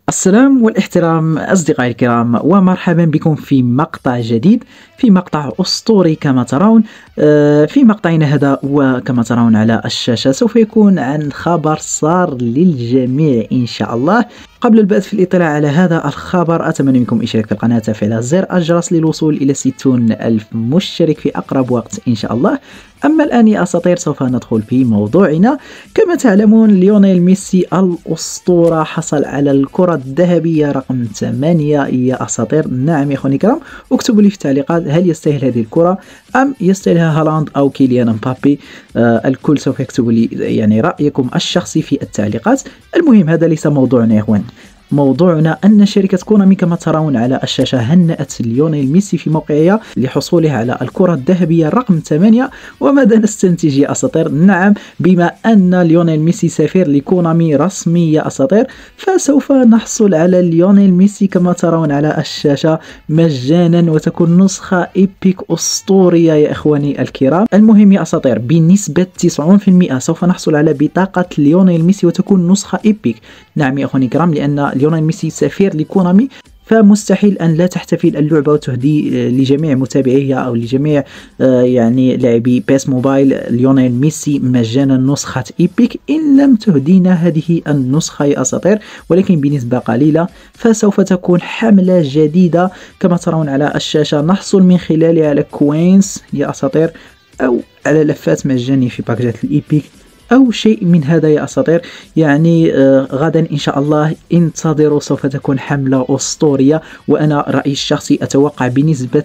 السلام والاحترام أصدقائي الكرام، ومرحبا بكم في مقطع جديد، في مقطع أسطوري كما ترون. في مقطعنا هذا وكما ترون على الشاشة سوف يكون عن خبر صار للجميع إن شاء الله. قبل البدء في الاطلاع على هذا الخبر أتمنى منكم الاشتراك في القناة وتفعيل زر الجرس للوصول إلى 60,000 مشترك في أقرب وقت إن شاء الله. أما الآن يا أساطير سوف ندخل في موضوعنا. كما تعلمون ليونيل ميسي الأسطورة حصل على الكرة الذهبية رقم 8 يا أساطير. نعم يا أخواني الكرام، اكتبوا لي في التعليقات هل يستاهل هذه الكرة أم يستاهلها هالاند أو كيليان مبابي. الكل سوف يكتب لي يعني رأيكم الشخصي في التعليقات. المهم هذا ليس موضوعنا يا أخوان، موضوعنا أن شركة كونامي كما ترون على الشاشة هنأت ليونيل ميسي في موقعها لحصوله على الكرة الذهبية رقم 8. وماذا نستنتج يا أساطير؟ نعم، بما أن ليونيل ميسي سفير لكونامي رسمي يا أساطير، فسوف نحصل على ليونيل ميسي كما ترون على الشاشة مجانا، وتكون نسخة إيبيك أسطورية يا إخواني الكرام. المهم يا أساطير بنسبة 90% سوف نحصل على بطاقة ليونيل ميسي وتكون نسخة إيبيك. نعم يا أخواني الكرام، لأن ليونيل ميسي سفير لكونامي، فمستحيل أن لا تحتفل اللعبة وتهدي لجميع متابعيها أو لجميع يعني لاعبي بيس موبايل ليونيل ميسي مجانا نسخة إيبيك إن لم تهدينا هذه النسخة يا أساطير، ولكن بنسبة قليلة. فسوف تكون حملة جديدة كما ترون على الشاشة نحصل من خلالها على كوينز يا أساطير، أو على لفات مجانية في باكجات الإيبيك أو شيء من هذا يا أساطير. يعني غدا إن شاء الله انتظروا، سوف تكون حملة أسطورية. وأنا رأيي الشخصي أتوقع بنسبة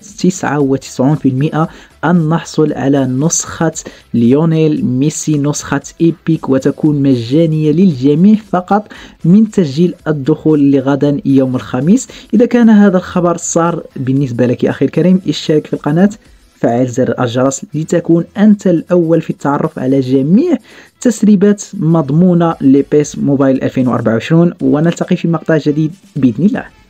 99% أن نحصل على نسخة ليونيل ميسي، نسخة إيبيك، وتكون مجانية للجميع فقط من تسجيل الدخول لغدا يوم الخميس. إذا كان هذا الخبر صار بالنسبة لك يا أخي الكريم، اشترك في القناة، فعل زر الجرس لتكون أنت الأول في التعرف على جميع تسريبات مضمونة لبيس موبايل 2024. ونلتقي في مقطع جديد بإذن الله.